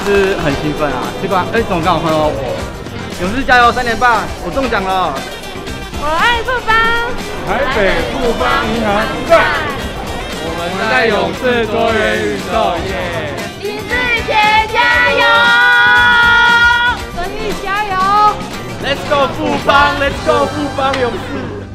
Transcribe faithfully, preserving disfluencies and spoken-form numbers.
是很兴奋啊！结果哎，怎么刚好碰到我？勇士加油，三连霸，我中奖了！ 我爱富邦， 台北富邦银行在，我们在勇士多元宇宙耶！ 林志杰加油，孙毅加油 ，Let's go 富邦 ，Let's go 富邦勇士！